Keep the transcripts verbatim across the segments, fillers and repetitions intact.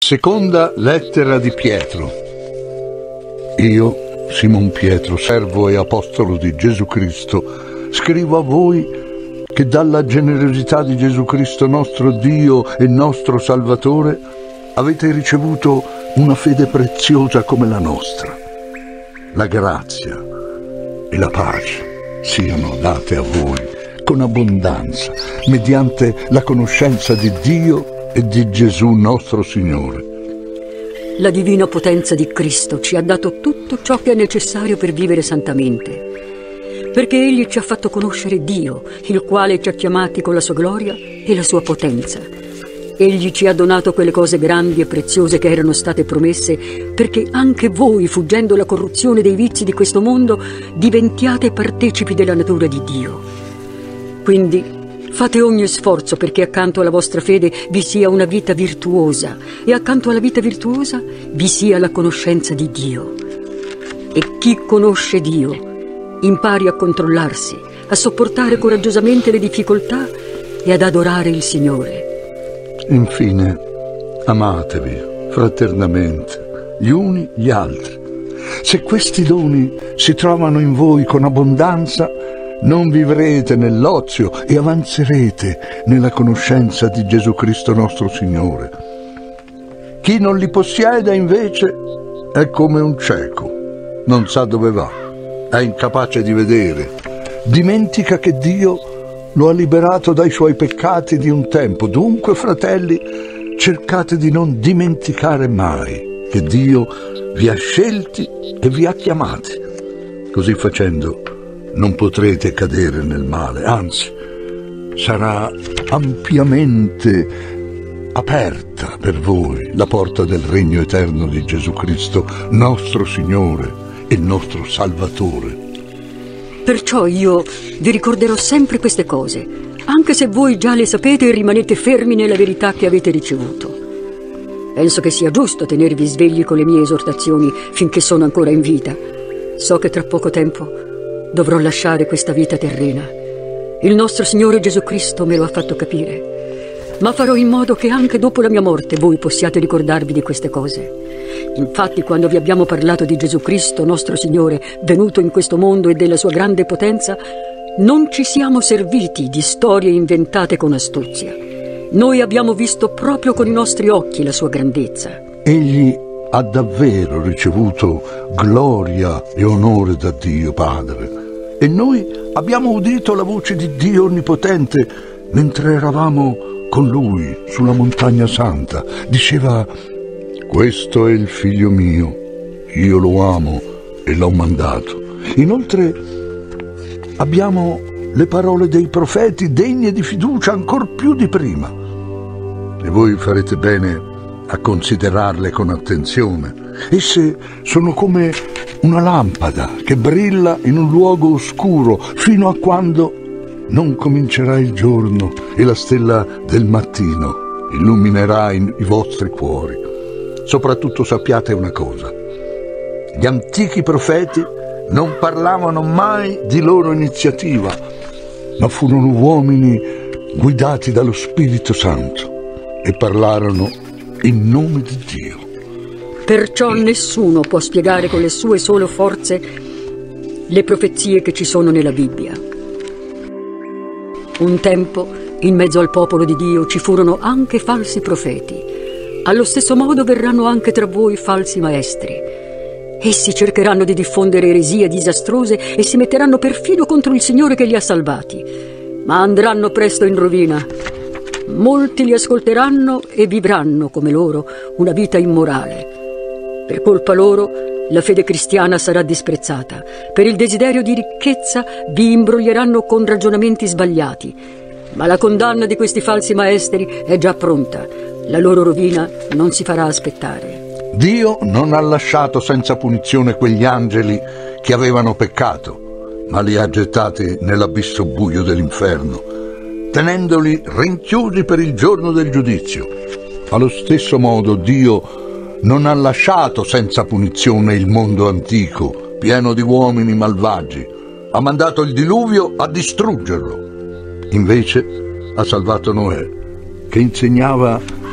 Seconda lettera di Pietro. Io, Simon Pietro, servo e apostolo di Gesù Cristo, scrivo a voi che dalla generosità di Gesù Cristo nostro Dio e nostro Salvatore avete ricevuto una fede preziosa come la nostra. La grazia e la pace siano date a voi con abbondanza, mediante la conoscenza di Dio e di Gesù nostro Signore. La divina potenza di Cristo ci ha dato tutto ciò che è necessario per vivere santamente, perché Egli ci ha fatto conoscere Dio, il quale ci ha chiamati con la sua gloria e la sua potenza. Egli ci ha donato quelle cose grandi e preziose che erano state promesse, perché anche voi, fuggendo la corruzione dei vizi di questo mondo, diventiate partecipi della natura di Dio. Quindi fate ogni sforzo perché accanto alla vostra fede vi sia una vita virtuosa e accanto alla vita virtuosa vi sia la conoscenza di Dio. E chi conosce Dio impari a controllarsi, a sopportare coraggiosamente le difficoltà e ad adorare il Signore. Infine, amatevi fraternamente gli uni gli altri. Se questi doni si trovano in voi con abbondanza, non vivrete nell'ozio e avanzerete nella conoscenza di Gesù Cristo nostro Signore. Chi non li possiede invece è come un cieco, non sa dove va, è incapace di vedere, dimentica che Dio lo ha liberato dai suoi peccati di un tempo. Dunque, fratelli, cercate di non dimenticare mai che Dio vi ha scelti e vi ha chiamati. Così facendo non potrete cadere nel male, anzi, sarà ampiamente aperta per voi la porta del regno eterno di Gesù Cristo, nostro Signore e nostro Salvatore. Perciò io vi ricorderò sempre queste cose, anche se voi già le sapete e rimanete fermi nella verità che avete ricevuto. Penso che sia giusto tenervi svegli con le mie esortazioni finché sono ancora in vita. So che tra poco tempo dovrò lasciare questa vita terrena. Il nostro Signore Gesù Cristo me lo ha fatto capire, ma farò in modo che anche dopo la mia morte voi possiate ricordarvi di queste cose. Infatti, quando vi abbiamo parlato di Gesù Cristo, nostro Signore, venuto in questo mondo e della sua grande potenza, non ci siamo serviti di storie inventate con astuzia. Noi abbiamo visto proprio con i nostri occhi la sua grandezza. Egli ha davvero ricevuto gloria e onore da Dio Padre. E noi abbiamo udito la voce di Dio Onnipotente mentre eravamo con Lui sulla montagna santa. Diceva: questo è il figlio mio, io lo amo e l'ho mandato. Inoltre abbiamo le parole dei profeti degne di fiducia ancor più di prima. E voi farete bene a considerarle con attenzione. Esse sono come una lampada che brilla in un luogo oscuro fino a quando non comincerà il giorno e la stella del mattino illuminerà i vostri cuori. Soprattutto sappiate una cosa: gli antichi profeti non parlavano mai di loro iniziativa, ma furono uomini guidati dallo Spirito Santo e parlarono in nome di Dio. Perciò nessuno può spiegare con le sue sole forze le profezie che ci sono nella Bibbia. Un tempo, in mezzo al popolo di Dio, ci furono anche falsi profeti. Allo stesso modo verranno anche tra voi falsi maestri. Essi cercheranno di diffondere eresie disastrose e si metteranno perfino contro il Signore che li ha salvati, ma andranno presto in rovina. Molti li ascolteranno e vivranno come loro una vita immorale. Per colpa loro la fede cristiana sarà disprezzata. Per il desiderio di ricchezza vi imbroglieranno con ragionamenti sbagliati. Ma la condanna di questi falsi maestri è già pronta. La loro rovina non si farà aspettare. Dio non ha lasciato senza punizione quegli angeli che avevano peccato, ma li ha gettati nell'abisso buio dell'inferno, tenendoli rinchiusi per il giorno del giudizio. Allo stesso modo Dio non ha lasciato senza punizione il mondo antico, pieno di uomini malvagi. Ha mandato il diluvio a distruggerlo. Invece ha salvato Noè, che insegnava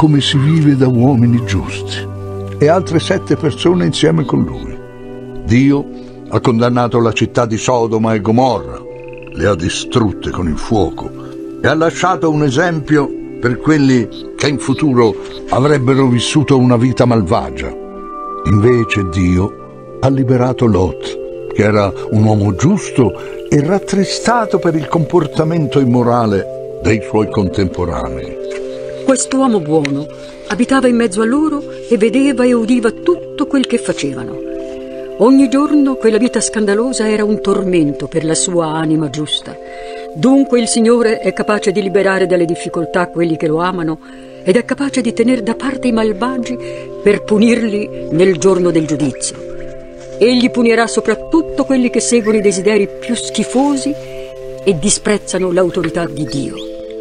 come si vive da uomini giusti, e altre sette persone insieme con lui. Dio ha condannato la città di Sodoma e Gomorra, le ha distrutte con il fuoco e ha lasciato un esempio per quelli che in futuro avrebbero vissuto una vita malvagia. Invece Dio ha liberato Lot, che era un uomo giusto e rattristato per il comportamento immorale dei suoi contemporanei. Quest'uomo buono abitava in mezzo a loro e vedeva e udiva tutto quel che facevano. Ogni giorno quella vita scandalosa era un tormento per la sua anima giusta. Dunque il Signore è capace di liberare dalle difficoltà quelli che lo amano ed è capace di tenere da parte i malvagi per punirli nel giorno del giudizio. Egli punirà soprattutto quelli che seguono i desideri più schifosi e disprezzano l'autorità di Dio.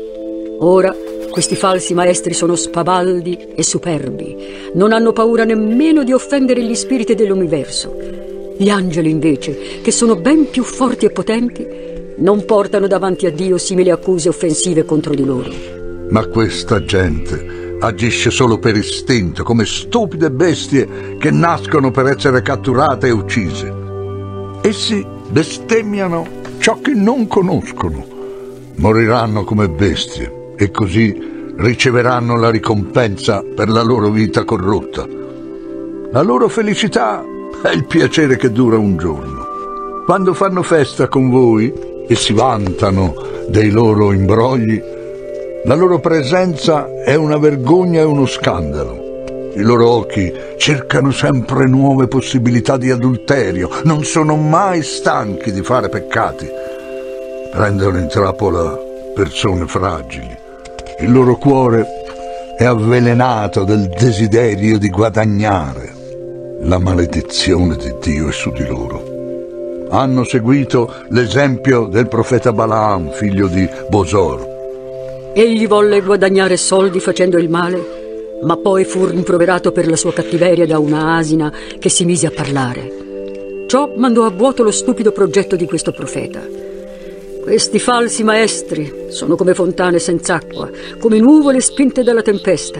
Ora questi falsi maestri sono spavaldi e superbi, non hanno paura nemmeno di offendere gli spiriti dell'universo. Gli angeli invece, che sono ben più forti e potenti, non portano davanti a Dio simili accuse offensive contro di loro. Ma questa gente agisce solo per istinto, come stupide bestie che nascono per essere catturate e uccise. Essi bestemmiano ciò che non conoscono, moriranno come bestie e così riceveranno la ricompensa per la loro vita corrotta. La loro felicità è il piacere che dura un giorno. Quando fanno festa con voi e si vantano dei loro imbrogli, la loro presenza è una vergogna e uno scandalo. I loro occhi cercano sempre nuove possibilità di adulterio, non sono mai stanchi di fare peccati. Prendono in trappola persone fragili. Il loro cuore è avvelenato del desiderio di guadagnare. La maledizione di Dio è su di loro. Hanno seguito l'esempio del profeta Balaam, figlio di Bosor. Egli volle guadagnare soldi facendo il male, ma poi fu rimproverato per la sua cattiveria da una asina che si mise a parlare. Ciò mandò a vuoto lo stupido progetto di questo profeta. Questi falsi maestri sono come fontane senza acqua, come nuvole spinte dalla tempesta.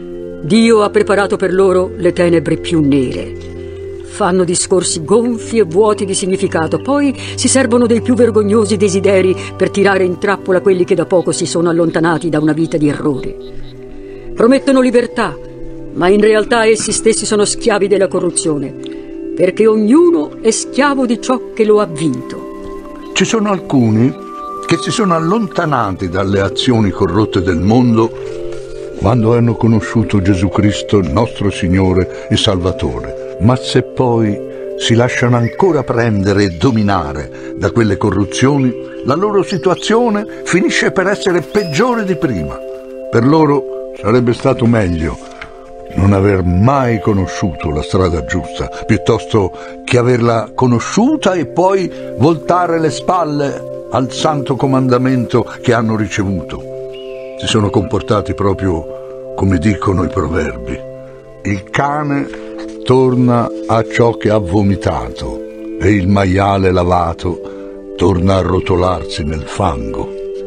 Dio ha preparato per loro le tenebre più nere. Fanno discorsi gonfi e vuoti di significato, poi si servono dei più vergognosi desideri per tirare in trappola quelli che da poco si sono allontanati da una vita di errori. Promettono libertà, ma in realtà essi stessi sono schiavi della corruzione, perché ognuno è schiavo di ciò che lo ha vinto. Ci sono alcuni che si sono allontanati dalle azioni corrotte del mondo quando hanno conosciuto Gesù Cristo, nostro Signore e Salvatore. Ma se poi si lasciano ancora prendere e dominare da quelle corruzioni, la loro situazione finisce per essere peggiore di prima. Per loro sarebbe stato meglio non aver mai conosciuto la strada giusta, piuttosto che averla conosciuta e poi voltare le spalle al santo comandamento che hanno ricevuto. Si sono comportati proprio come dicono i proverbi. Il cane torna a ciò che ha vomitato e il maiale lavato torna a rotolarsi nel fango.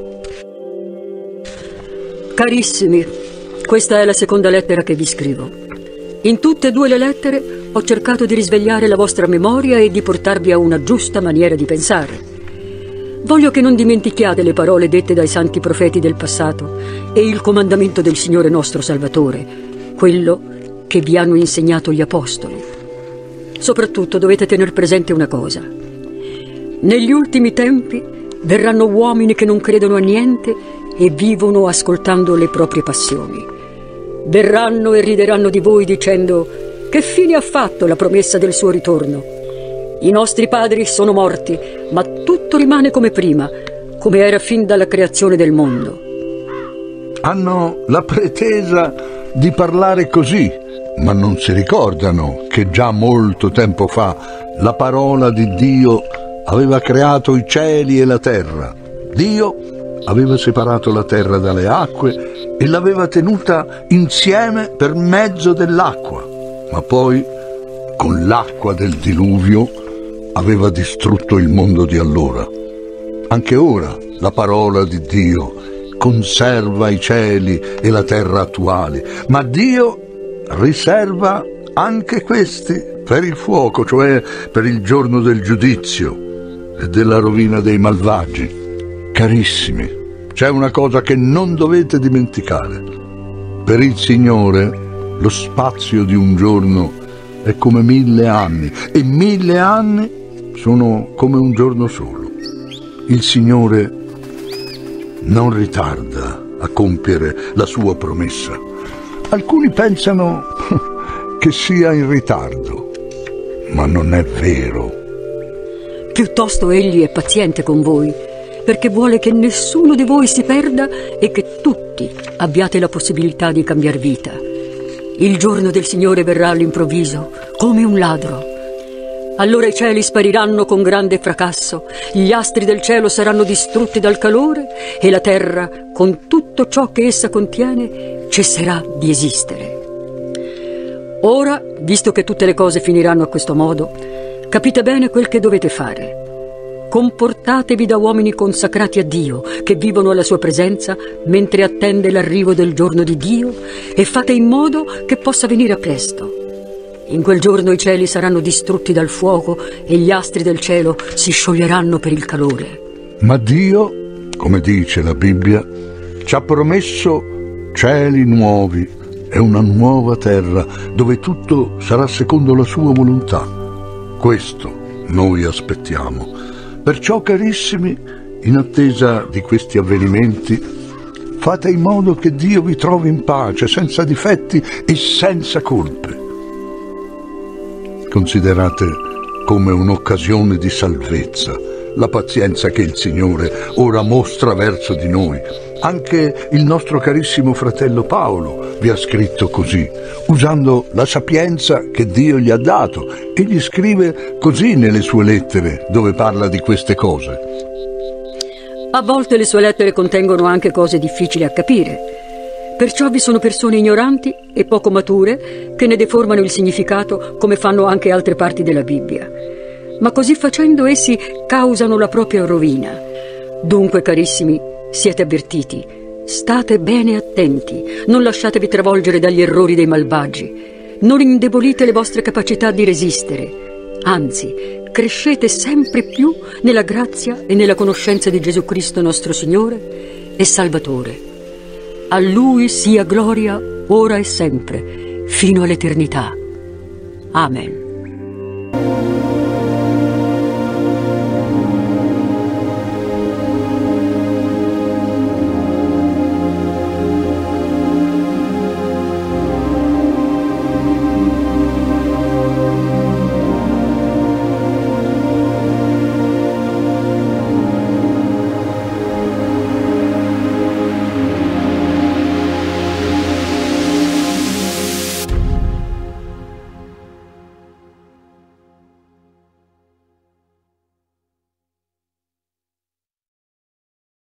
Carissimi, questa è la seconda lettera che vi scrivo. In tutte e due le lettere ho cercato di risvegliare la vostra memoria e di portarvi a una giusta maniera di pensare. Voglio che non dimentichiate le parole dette dai santi profeti del passato e il comandamento del Signore nostro Salvatore, quello che vi hanno insegnato gli apostoli. Soprattutto dovete tener presente una cosa. Negli ultimi tempi verranno uomini che non credono a niente e vivono ascoltando le proprie passioni. Verranno e rideranno di voi dicendo: che fine ha fatto la promessa del suo ritorno? I nostri padri sono morti, ma tutto rimane come prima, come era fin dalla creazione del mondo. Hanno la pretesa di parlare così, ma non si ricordano che già molto tempo fa la parola di Dio aveva creato i cieli e la terra. Dio aveva separato la terra dalle acque e l'aveva tenuta insieme per mezzo dell'acqua, ma poi, con l'acqua del diluvio, aveva distrutto il mondo di allora. Anche ora la parola di Dio conserva i cieli e la terra attuali, ma Dio riserva anche questi per il fuoco, cioè per il giorno del giudizio e della rovina dei malvagi. Carissimi, c'è una cosa che non dovete dimenticare. Per il Signore lo spazio di un giorno è come mille anni e mille anni sono come un giorno solo. Il Signore non ritarda a compiere la sua promessa. Alcuni pensano che sia in ritardo, ma non è vero. Piuttosto egli è paziente con voi, perché vuole che nessuno di voi si perda e che tutti abbiate la possibilità di cambiar vita. Il giorno del Signore verrà all'improvviso, come un ladro. Allora i cieli spariranno con grande fracasso, gli astri del cielo saranno distrutti dal calore e la terra, con tutto ciò che essa contiene, cesserà di esistere. Ora, visto che tutte le cose finiranno a questo modo, capite bene quel che dovete fare. Comportatevi da uomini consacrati a Dio, che vivono alla sua presenza mentre attende l'arrivo del giorno di Dio, e fate in modo che possa venire presto. In quel giorno i cieli saranno distrutti dal fuoco e gli astri del cielo si scioglieranno per il calore. Ma Dio, come dice la Bibbia, ci ha promesso cieli nuovi e una nuova terra dove tutto sarà secondo la sua volontà. Questo noi aspettiamo. Perciò, carissimi, in attesa di questi avvenimenti, fate in modo che Dio vi trovi in pace, senza difetti e senza colpe. Considerate come un'occasione di salvezza la pazienza che il Signore ora mostra verso di noi. Anche il nostro carissimo fratello Paolo vi ha scritto così, usando la sapienza che Dio gli ha dato, e gli scrive così nelle sue lettere dove parla di queste cose. A volte le sue lettere contengono anche cose difficili a capire. Perciò vi sono persone ignoranti e poco mature che ne deformano il significato, come fanno anche altre parti della Bibbia. Ma così facendo essi causano la propria rovina. Dunque, carissimi, siete avvertiti, state bene attenti, non lasciatevi travolgere dagli errori dei malvagi, non indebolite le vostre capacità di resistere, anzi, crescete sempre più nella grazia e nella conoscenza di Gesù Cristo nostro Signore e Salvatore. A Lui sia gloria ora e sempre, fino all'eternità. Amen.